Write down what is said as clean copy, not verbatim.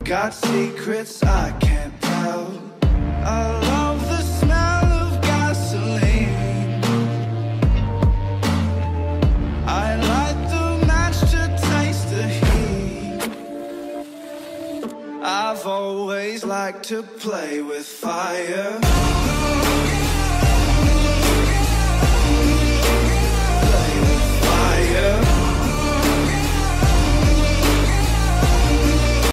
Got secrets I can't tell. I love the smell of gasoline. I light the match to taste the heat. I've always liked to play with fire.